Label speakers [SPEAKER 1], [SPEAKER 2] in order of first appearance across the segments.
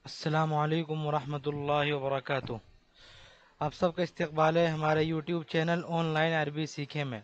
[SPEAKER 1] السلام علیکم ورحمۃ اللہ وبرکاتہ۔ آپ سب کا استقبال ہے ہمارے یوٹیوب چینل آن لائن عربی سیکھیں میں۔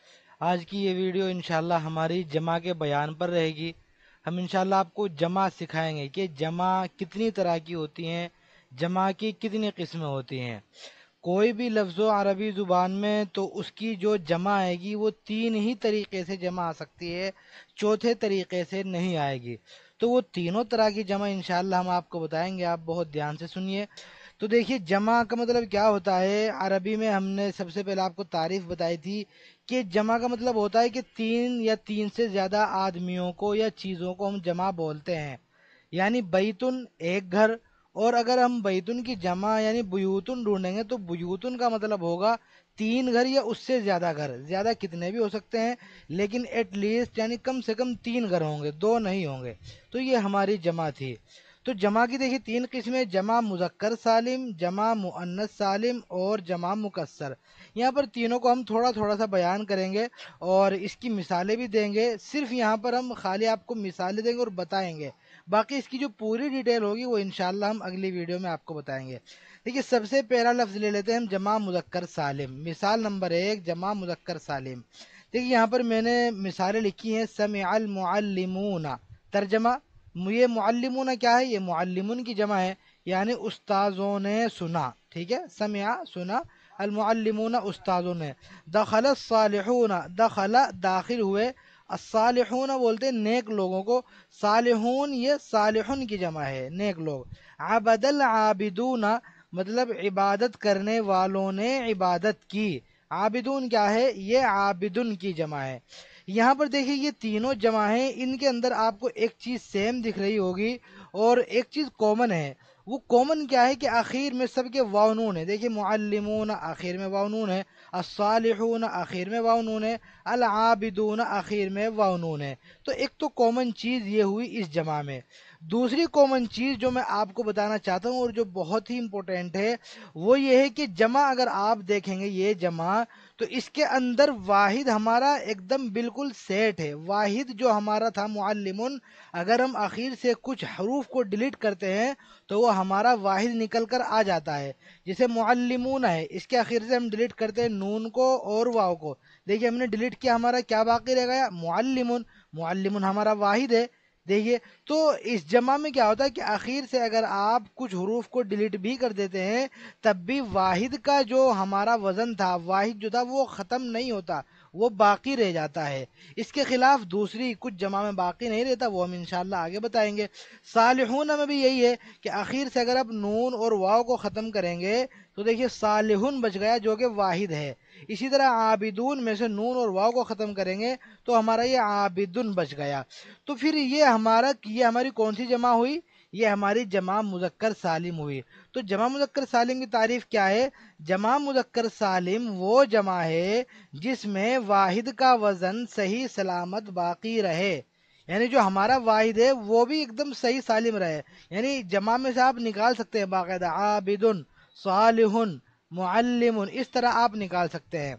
[SPEAKER 1] آج کی یہ ویڈیو انشاءاللہ ہماری جمع کے بیان پر رہے گی۔ ہم انشاءاللہ آپ کو جمع سکھائیں گے کہ جمع کتنی طرح کی ہوتی ہیں، جمع کی کتنی قسمیں ہوتی ہیں۔ کوئی بھی لفظ و عربی زبان میں تو اس کی جو جمع آئے گی وہ تین ہی طریقے سے جمع آ سکتی ہے، چوتھے طریقے سے نہیں آئے گی۔ تو وہ تینوں طرح کی جمع انشاءاللہ ہم آپ کو بتائیں گے، آپ بہت دھیان سے سنیے۔ تو دیکھیے جمع کا مطلب کیا ہوتا ہے۔ عربی میں ہم نے سب سے پہلے آپ کو تعریف بتائی تھی کہ جمع کا مطلب ہوتا ہے کہ تین یا تین سے زیادہ آدمیوں کو یا چیزوں کو ہم جمع بولتے ہیں، یعنی بیتن ایک گھر۔ اور اگر ہم بیتن کی جمع یعنی بیوتن ڈھونڈیں گے تو بیوتن کا مطلب ہوگا تین گھر یا اس سے زیادہ گھر، زیادہ کتنے بھی ہو سکتے ہیں لیکن ایٹ لیسٹ یعنی کم سے کم تین گھر ہوں گے، دو نہیں ہوں گے۔ تو یہ ہماری جمع تھی۔ تو جمع کی دیکھیے تین قسمیں، جمع مذکر سالم، جمع مؤنث سالم اور جمع مکسر۔ یہاں پر تینوں کو ہم تھوڑا تھوڑا سا بیان کریں گے اور اس کی مثالیں بھی دیں گے۔ صرف یہاں پر ہم خالی آپ کو مثالیں دیں گے اور بتائیں گے، باقی اس کی جو پوری ڈیٹیل ہوگی وہ انشاءاللہ ہم اگلی ویڈیو میں آپ کو بتائیں گے۔ دیکھیے سب سے پہلا لفظ لے لیتے ہیں ہم جمع مذکر سالم۔ مثال نمبر 1 جمع مذکر سالم۔ دیکھیے یہاں پر میں نے مثالیں لکھی ہیں، سمع المعلمون۔ ترجمہ، یہ معلمون کیا ہے؟ یہ معلمون کی جمع ہے، یعنی استاذوں نے سنا۔ ٹھیک ہے، سمع سنا، المعلمون استاذوں نے۔ دخل الصالحون، دخل داخل ہوئے، الصالحون بولتے ہیں نیک لوگوں کو، صالحون یہ صالحون کی جمع ہے، نیک لوگ۔ عبد العابدون مطلب عبادت کرنے والوں نے عبادت کی۔ عابدون کیا ہے؟ یہ عابدن کی جمع ہے۔ یہاں پر دیکھیں یہ تینوں جمع ہیں، ان کے اندر آپ کو ایک چیز سیم دکھ رہی ہوگی اور ایک چیز کامن ہے۔ وہ کامن کیا ہے کہ آخر میں سب کے واو نون ہے۔ دیکھیں معلمون آخر میں واو نون ہے، الصالحون آخر میں واو نون ہے، العابدون آخر میں واو نون ہے۔ تو ایک تو کامن چیز یہ ہوئی اس جمع میں۔ دوسری کامن چیز جو میں آپ کو بتانا چاہتا ہوں اور جو بہت ہی امپورٹنٹ ہے وہ یہ ہے کہ جمع اگر آپ دیکھیں گے یہ جمع تو اس کے اندر واحد ہمارا ایک دم بالکل سیٹ ہے۔ واحد جو ہمارا تھا معلمون، اگر ہم آخر سے کچھ حروف کو ڈیلیٹ کرتے ہیں تو وہ ہمارا واحد نکل کر آ جاتا ہے۔ جیسے معلمون ہے، اس کے آخر سے ہم ڈیلیٹ کرتے ہیں نون کو اور واو کو، دیکھیے ہم نے ڈیلیٹ کیا، ہمارا کیا باقی رہ گیا؟ معلمون۔ معلمون ہمارا واحد ہے۔ دیکھیے تو اس جمع میں کیا ہوتا ہے کہ آخر سے اگر آپ کچھ حروف کو ڈیلیٹ بھی کر دیتے ہیں تب بھی واحد کا جو ہمارا وزن تھا، واحد جو تھا وہ ختم نہیں ہوتا، وہ باقی رہ جاتا ہے۔ اس کے خلاف دوسری کچھ جمع میں باقی نہیں رہتا، وہ ہم انشاءاللہ آگے بتائیں گے۔ صالحون میں بھی یہی ہے کہ آخر سے اگر آپ نون اور واو کو ختم کریں گے تو دیکھیے صالحون بچ گیا جو کہ واحد ہے۔ اسی طرح عابدون میں سے نون اور واو کو ختم کریں گے تو ہمارا یہ عابدن بچ گیا۔ تو پھر یہ ہماری کون سی جمع ہوئی؟ یہ ہماری جمع مذکر سالم ہوئی۔ تو جمع مذکر سالم کی تعریف کیا ہے؟ جمع مذکر سالم وہ جمع ہے جس میں واحد کا وزن صحیح سلامت باقی رہے، یعنی جو ہمارا واحد ہے وہ بھی ایک دم صحیح سالم رہے، یعنی جمع میں سے آپ نکال سکتے ہیں باقاعدہ عابدن، صالحن، معلم، اس طرح آپ نکال سکتے ہیں۔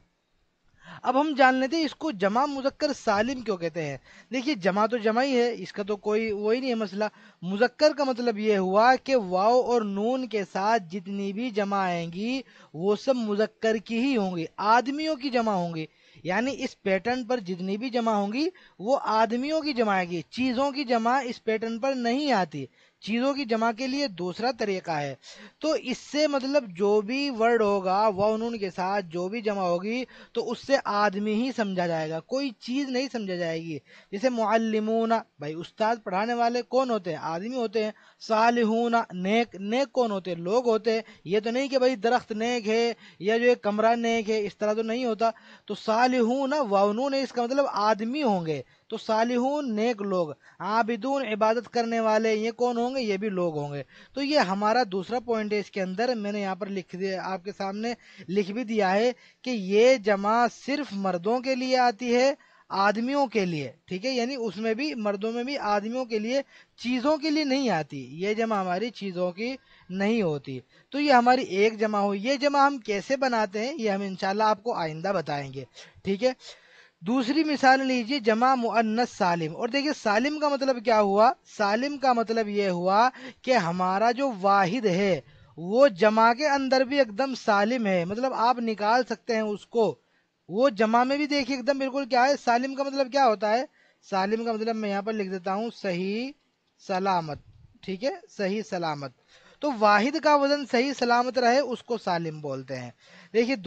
[SPEAKER 1] اب ہم جان لیتے ہیں اس کو جمع مذکر سالم کیوں کہتے ہیں۔ دیکھیے جمع تو جمع ہی ہے، اس کا تو کوئی وہی نہیں ہے مسئلہ۔ مذکر کا مطلب یہ ہوا کہ واو اور نون کے ساتھ جتنی بھی جمع آئیں گی وہ سب مذکر کی ہی ہوں گی، آدمیوں کی جمع ہوں گی، یعنی اس پیٹرن پر جتنی بھی جمع ہوں گی وہ آدمیوں کی جمع آئے گی۔ چیزوں کی جمع اس پیٹرن پر نہیں آتی، چیزوں کی جمع کے لیے دوسرا طریقہ ہے۔ تو اس سے مطلب جو بھی ورڈ ہوگا واو نون کے ساتھ جو بھی جمع ہوگی تو اس سے آدمی ہی سمجھا جائے گا، کوئی چیز نہیں سمجھا جائے گی۔ جیسے معلمون، بھائی استاد پڑھانے والے کون ہوتے ہیں؟ آدمی ہوتے ہیں۔ صالحون نیک، نیک کون ہوتے ہیں؟ لوگ ہوتے ہیں۔ یہ تو نہیں کہ بھائی درخت نیک ہے یا جو ایک کمرہ نیک ہے، اس طرح تو نہیں ہوتا۔ تو صالحون واو نون ہے، اس کا مطلب آدمی ہوں گے، تو صالحون نیک لوگ۔ عابدون عبادت کرنے والے، یہ کون ہوں گے؟ یہ بھی لوگ ہوں گے۔ تو یہ ہمارا دوسرا پوائنٹ ہے، اس کے اندر میں نے یہاں پر لکھ دیا، آپ کے سامنے لکھ بھی دیا ہے کہ یہ جمع صرف مردوں کے لیے آتی ہے، آدمیوں کے لیے، ٹھیک ہے، یعنی اس میں بھی مردوں میں بھی آدمیوں کے لیے، چیزوں کے لیے نہیں آتی۔ یہ جمع ہماری چیزوں کی نہیں ہوتی۔ تو یہ ہماری ایک جمع ہوئی۔ یہ جمع ہم کیسے بناتے ہیں یہ ہم انشاءاللہ آپ کو آئندہ بتائیں گے، ٹھیک ہے۔ دوسری مثال لیجئے جمع مؤنث سالم، اور دیکھیے سالم کا مطلب کیا ہوا؟ سالم کا مطلب یہ ہوا کہ ہمارا جو واحد ہے وہ جمع کے اندر بھی ایک دم سالم ہے، مطلب آپ نکال سکتے ہیں اس کو، وہ جمع میں بھی دیکھیے ایک دم بالکل کیا ہے، سالم کا مطلب کیا ہوتا ہے؟ سالم کا مطلب میں یہاں پر لکھ دیتا ہوں صحیح سلامت، ٹھیک ہے، صحیح سلامت۔ تو واحد کا وزن صحیح سلامت رہے اس کو سالم بولتے ہیں۔ دیکھیے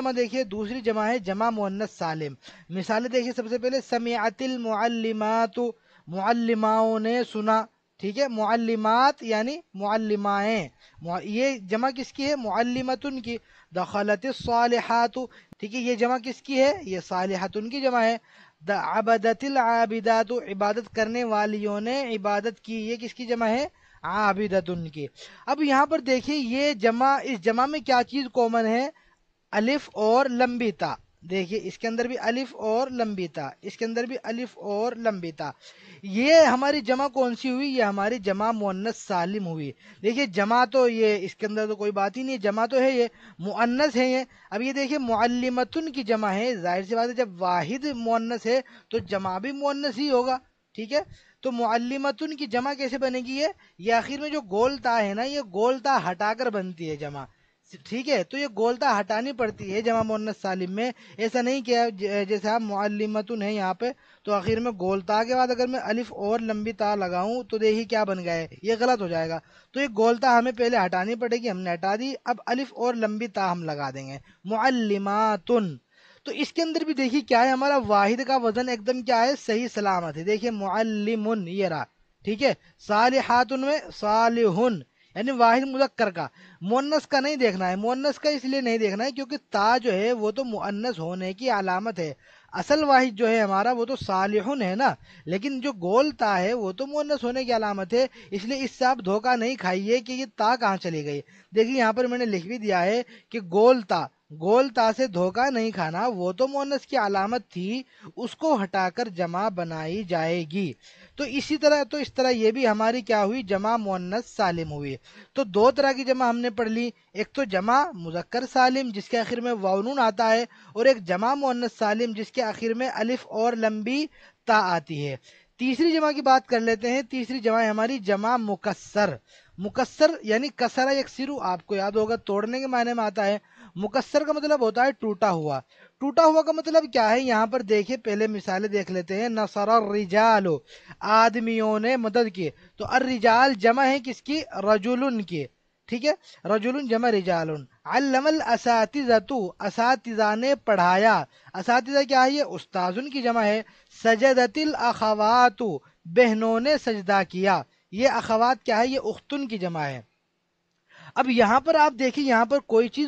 [SPEAKER 1] دوسری جمع ہے جمع مؤنث سالم۔ مثالیں دیکھیے، سب سے پہلے سمعت المعلمات، معلماؤں نے سنا، ٹھیک ہے، معلمات یعنی معلمائیں، یہ جمع کس کی ہے؟ معلمتن کی۔ دخلت الصالحات، ٹھیک ہے، یہ جمع کس کی ہے؟ یہ صالحتن کی جمع ہے۔ عبدت العابدات، عبادت کرنے والیوں نے عبادت کی، یہ کس کی جمع ہے؟ عابدتن کی۔ اب یہاں پر دیکھیے یہ جمع، اس جمع میں کیا چیز کامن ہے؟ الف اور لمبی تا۔ دیکھیے اس کے اندر بھی الف اور لمبی تا، اس کے اندر بھی الف اور لمبی تا۔ یہ ہماری جمع کون سی ہوئی؟ یہ ہماری جمع مؤنث سالم ہوئی۔ دیکھیے جمع تو یہ اس کے اندر تو کوئی بات ہی نہیں ہے، جمع تو ہے، یہ مؤنث ہے یہ۔ اب یہ دیکھیے معلمتن کی جمع ہے، ظاہر سی بات ہے جب واحد مؤنث ہے تو جمع بھی مؤنث ہی ہوگا، ٹھیک ہے۔ تو معلمتن کی جمع کیسے بنے گی؟ یہ آخر میں جو گول تا ہے نا، یہ گول تا ہٹا کر بنتی ہے جمع، ٹھیک ہے، تو یہ گولتا ہٹانی پڑتی ہے جمع مؤنث سالم میں۔ ایسا نہیں کیا جیسے آپ معلمتن ہے یہاں پہ تو آخر میں گولتا کے بعد اگر میں الف اور لمبی تا لگاؤں تو دیکھیے کیا بن گیا ہے، یہ غلط ہو جائے گا۔ تو یہ گولتا ہمیں پہلے ہٹانی پڑے گی، ہم نے ہٹا دی، اب الف اور لمبی تا ہم لگا دیں گے، معلماتن۔ تو اس کے اندر بھی دیکھیے کیا ہے، ہمارا واحد کا وزن ایک دم کیا ہے؟ صحیح سلامت ہے۔ دیکھیے معلمن یہ رہا، ٹھیک ہے، صالحاتن میں صالحن، یعنی واحد مذکر کا، مؤنث کا نہیں دیکھنا ہے۔ مؤنث کا اس لیے نہیں دیکھنا ہے کیونکہ تا جو ہے وہ تو مؤنث ہونے کی علامت ہے، اصل واحد جو ہے ہمارا وہ تو صالحن ہے نا، لیکن جو گول تا ہے وہ تو مؤنث ہونے کی علامت ہے، اس لیے اس سے آپ دھوکہ نہیں کھائیے کہ یہ تا کہاں چلی گئی۔ دیکھیے یہاں پر میں نے لکھ بھی دیا ہے کہ گول تا سے دھوکہ نہیں کھانا، وہ تو مؤنث کی علامت تھی، اس کو ہٹا کر جمع بنائی جائے گی۔ تو اس طرح یہ بھی ہماری کیا ہوئی؟ جمع مؤنث سالم ہوئی۔ تو دو طرح کی جمع ہم نے پڑھ لی، ایک تو جمع مذکر سالم جس کے آخر میں واو نون آتا ہے، اور ایک جمع مؤنث سالم جس کے آخر میں الف اور لمبی تا آتی ہے۔ تیسری جمع کی بات کر لیتے ہیں، تیسری جمع ہے ہماری جمع مکسر۔ مکسر یعنی کسرہ یکسرو، آپ کو یاد ہوگا توڑنے کے معنی میں آتا ہے۔ مکسر کا مطلب ہوتا ہے ٹوٹا ہوا۔ ٹوٹا ہوا کا مطلب کیا ہے؟ یہاں پر دیکھیں پہلے مثالیں دیکھ لیتے ہیں۔ نصر الرجال، آدمیوں نے مدد کی، تو الرجال جمع ہے کس کی؟ رجلن کی، ٹھیک ہے، رجلن جمع رجالن۔ علم الاساتذۃ، اساتذہ نے پڑھایا، اساتذہ کیا ہے؟ یہ استاذن کی جمع ہے۔ سجدت الاخوات، بہنوں نے سجدہ کیا، یہ اخوات کیا ہے؟ یہ اختن کی جمع ہے۔ اب یہاں پر آپ دیکھیں، یہاں پر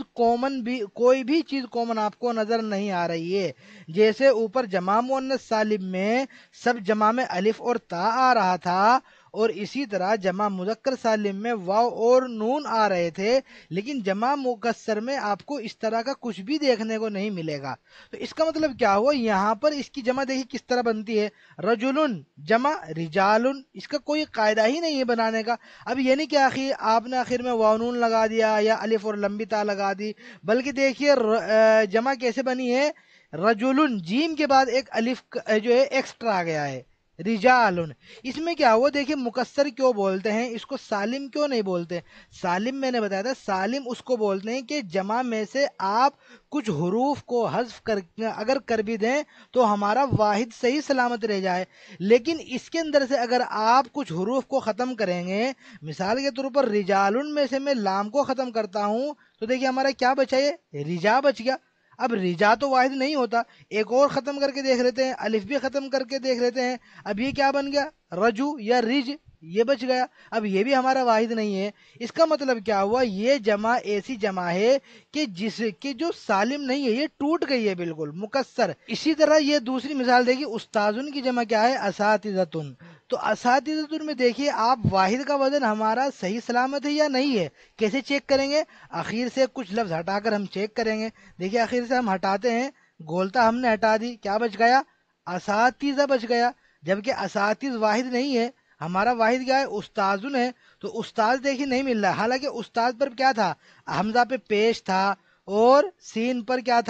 [SPEAKER 1] کوئی بھی چیز کامن آپ کو نظر نہیں آ رہی ہے۔ جیسے اوپر جمع مؤنث سالم میں سب جمع میں الف اور تا آ رہا تھا، اور اسی طرح جمع مذکر سالم میں واو اور نون آ رہے تھے، لیکن جمع مکسر میں آپ کو اس طرح کا کچھ بھی دیکھنے کو نہیں ملے گا۔ تو اس کا مطلب کیا ہوا؟ یہاں پر اس کی جمع دیکھیں کس طرح بنتی ہے، رجلن جمع رجالن، اس کا کوئی قاعدہ ہی نہیں ہے بنانے کا۔ اب یہ نہیں کہ آپ نے آخر میں واو نون لگا دیا یا الف اور لمبی تا لگا دی، بلکہ دیکھیے جمع کیسے بنی ہے؟ رجلن، جیم کے بعد ایک الف جو ہے ایکسٹرا آ گیا ہے، رجالن۔ اس میں کیا ہوا؟ دیکھیے مکسر کیوں بولتے ہیں اس کو، سالم کیوں نہیں بولتے؟ سالم میں نے بتایا تھا، سالم اس کو بولتے ہیں کہ جمع میں سے آپ کچھ حروف کو حذف اگر کر بھی دیں تو ہمارا واحد صحیح سلامت رہ جائے، لیکن اس کے اندر سے اگر آپ کچھ حروف کو ختم کریں گے، مثال کے طور پر رجالن میں سے میں لام کو ختم کرتا ہوں تو دیکھیے ہمارا کیا بچا؟ یہ رجا بچ گیا۔ اب رجا تو واحد نہیں ہوتا، ایک اور ختم کر کے دیکھ لیتے ہیں، الف بھی ختم کر کے دیکھ لیتے ہیں، اب یہ کیا بن گیا؟ رجو یا رج، یہ بچ گیا۔ اب یہ بھی ہمارا واحد نہیں ہے۔ اس کا مطلب کیا ہوا؟ یہ جمع ایسی جمع ہے کہ جو سالم نہیں ہے، یہ ٹوٹ گئی ہے بالکل مکسر۔ اسی طرح یہ دوسری مثال دیکھیے، استاذن کی جمع کیا ہے؟ اساتذتن۔ تو اساتذتن میں دیکھیے آپ واحد کا وزن ہمارا صحیح سلامت ہے یا نہیں ہے، کیسے چیک کریں گے؟ آخر سے کچھ لفظ ہٹا کر ہم چیک کریں گے۔ دیکھیے آخر سے ہم ہٹاتے ہیں، گولتا ہم نے ہٹا دی، کیا بچ گیا؟ اساتذہ بچ گیا، جبکہ اساتذ واحد نہیں ہے، ہمارا واحد کیا ہے؟ استاذن ہے۔ تو استاذ دیکھیے نہیں مل رہا، حالانکہ استاذ پر کیا تھا؟ حمزہ پہ پیش تھا، اور سین پر کیا تھا؟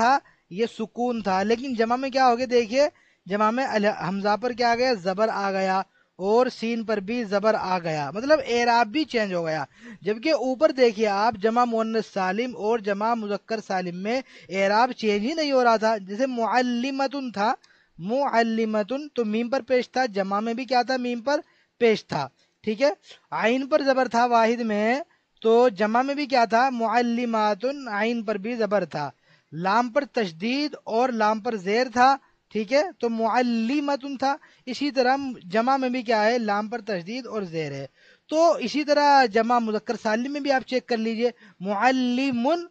[SPEAKER 1] یہ سکون تھا، لیکن جمع میں کیا ہو گیا دیکھیے، جمع میں حمزہ پر کیا آ گیا، زبر آ گیا، اور سین پر بھی زبر آ گیا، مطلب اعراب بھی چینج ہو گیا۔ جبکہ اوپر دیکھیے آپ جمع مؤنث سالم اور جمع مذکر سالم میں اعراب چینج ہی نہیں ہو رہا تھا۔ جیسے معلمتن تھا، معلمتن تو میم پر پیش تھا، جمع میں بھی کیا تھا، میم پر پیش تھا، ٹھیک ہے۔ عین پر زبر تھا واحد میں، تو جمع میں بھی کیا تھا، معلماتن، عین پر بھی زبر تھا۔ لام پر تشدید اور لام پر زیر تھا، ٹھیک ہے، تو معلمتن تھا۔ اسی طرح جمع میں بھی کیا ہے، لام پر تشدید اور زیر ہے۔ تو اسی طرح جمع مذکر سالم میں بھی آپ چیک کر لیجئے، معلمن،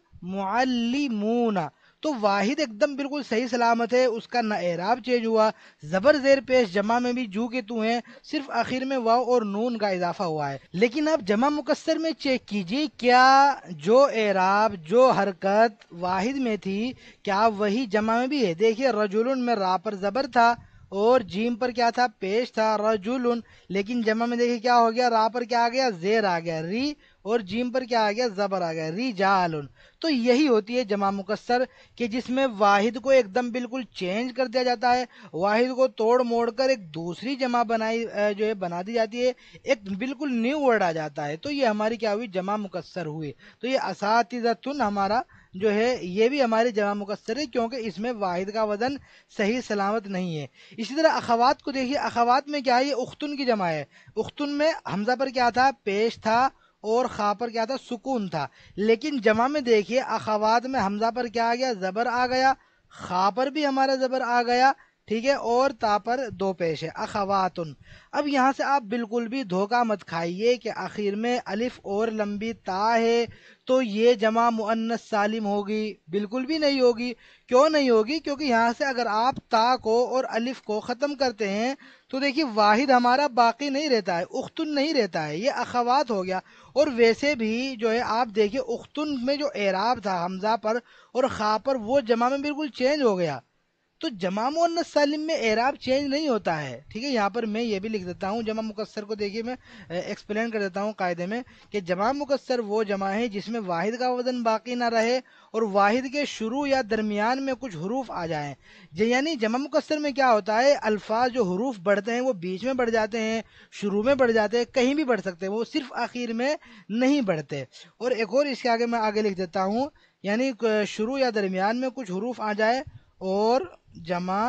[SPEAKER 1] معلمون، تو واحد ایک دم بالکل صحیح سلامت ہے، اس کا نہ اعراب چینج ہوا، زبر زیر پیش جمع میں بھی جو کے تو ہیں، صرف آخر میں واو اور نون کا اضافہ ہوا ہے۔ لیکن آپ جمع مکسر میں چیک کیجئے، کیا جو اعراب، جو حرکت واحد میں تھی، کیا وہی جمع میں بھی ہے؟ دیکھیے رجلن میں را پر زبر تھا اور جیم پر کیا تھا، پیش تھا، رجلن، لیکن جمع میں دیکھیے کیا ہو گیا، را پر کیا آ گیا، زیر آ گیا، ری، اور جیم پر کیا آ گیا، زبر آ گیا، رجالن۔ تو یہی ہوتی ہے جمع مکسر، کہ جس میں واحد کو ایک دم بالکل چینج کر دیا جاتا ہے، واحد کو توڑ موڑ کر ایک دوسری جمع بنائی جو ہے بنا دی جاتی ہے، ایک بالکل نیو ورڈ آ جاتا ہے۔ تو یہ ہماری کیا ہوئی، جمع مکسر ہوئی۔ تو یہ اساتذتن ہمارا جو ہے یہ بھی ہمارے جمع مکسر ہے، کیونکہ اس میں واحد کا وزن صحیح سلامت نہیں ہے۔ اسی طرح اخوات کو دیکھیے، اخوات میں کیا ہے، یہ اختن کی جمع ہے۔ اختن میں حمزہ پر کیا تھا، پیش تھا، اور خا پر کیا تھا، سکون تھا، لیکن جمع میں دیکھیے اخوات میں حمزہ پر کیا آ گیا، زبر آ گیا، خا پر بھی ہمارا زبر آ گیا، ٹھیک ہے، اور تا پر دو پیش ہے، اخواتن۔ اب یہاں سے آپ بالکل بھی دھوکہ مت کھائیے کہ آخر میں الف اور لمبی تا ہے تو یہ جمع مؤنث سالم ہوگی، بالکل بھی نہیں ہوگی۔ کیوں نہیں ہوگی؟ کیونکہ یہاں سے اگر آپ تا کو اور الف کو ختم کرتے ہیں تو دیکھیے واحد ہمارا باقی نہیں رہتا ہے، اختن نہیں رہتا ہے، یہ اخوات ہو گیا۔ اور ویسے بھی جو ہے آپ دیکھیے اختن میں جو اعراب تھا حمزہ پر اور خا پر، وہ جمع میں بالکل چینج ہو گیا۔ تو جمع مؤنث سالم میں اعراب چینج نہیں ہوتا ہے، ٹھیک ہے۔ یہاں پر میں یہ بھی لکھ دیتا ہوں، جمع مکسر کو دیکھیے میں ایکسپلین کر دیتا ہوں قاعدے میں، کہ جمع مکسر وہ جمع ہے جس میں واحد کا وزن باقی نہ رہے اور واحد کے شروع یا درمیان میں کچھ حروف آ جائیں۔ یعنی جمع مکسر میں کیا ہوتا ہے، الفاظ جو حروف بڑھتے ہیں وہ بیچ میں بڑھ جاتے ہیں، شروع میں بڑھ جاتے ہیں، کہیں بھی بڑھ سکتے ہیں، وہ صرف آخر میں نہیں بڑھتے۔ اور ایک اور اس کے آگے میں آگے لکھ دیتا ہوں، یعنی شروع یا درمیان میں کچھ حروف آ جائے، اور جمع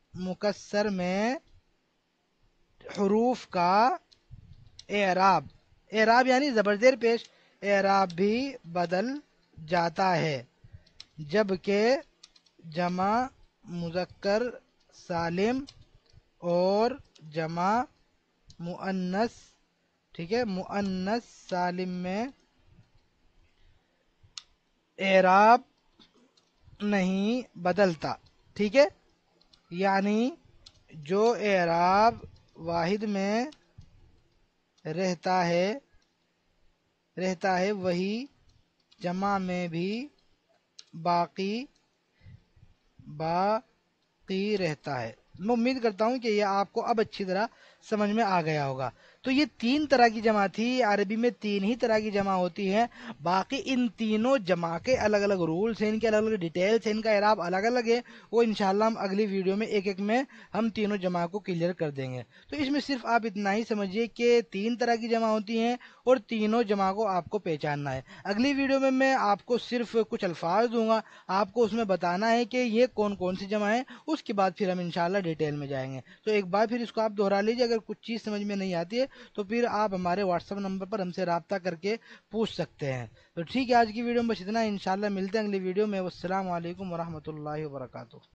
[SPEAKER 1] مکسر میں حروف کا اعراب، اعراب یعنی زبر زیر پیش، اعراب بھی بدل جاتا ہے، جبکہ جمع مذکر سالم اور جمع مؤنث، ٹھیک ہے، مؤنث سالم میں اعراب نہیں بدلتا، ٹھیک ہے۔ یعنی جو اعراب واحد میں رہتا ہے وہی جمع میں بھی باقی رہتا ہے۔ میں امید کرتا ہوں کہ یہ آپ کو اب اچھی طرح سمجھ میں آ گیا ہوگا۔ تو یہ تین طرح کی جمع تھی، عربی میں تین ہی طرح کی جمع ہوتی ہیں، باقی ان تینوں جمع کے الگ الگ رولز ہیں، ان کے الگ الگ ڈیٹیلز ہیں، ان کا اعراب الگ الگ ہے، وہ انشاءاللہ ہم اگلی ویڈیو میں ایک ایک میں ہم تینوں جمع کو کلیئر کر دیں گے۔ تو اس میں صرف آپ اتنا ہی سمجھیے کہ تین طرح کی جمع ہوتی ہیں اور تینوں جمع کو آپ کو پہچاننا ہے۔ اگلی ویڈیو میں میں آپ کو صرف کچھ الفاظ دوں گا، آپ کو اس میں بتانا ہے کہ یہ کون کون سی جمع ہے، اس کے بعد پھر ہم انشاءاللہ ڈیٹیل میں جائیں گے۔ تو ایک بار پھر اس کو آپ دہرا لیجیے، اگر کچھ چیز سمجھ میں نہیں آتی ہے تو پھر آپ ہمارے واٹس ایپ نمبر پر ہم سے رابطہ کر کے پوچھ سکتے ہیں۔ تو ٹھیک ہے، آج کی ویڈیو میں بس اتنا، انشاءاللہ ملتے ہیں اگلی ویڈیو میں۔ والسلام علیکم ورحمۃ اللہ وبرکاتہ۔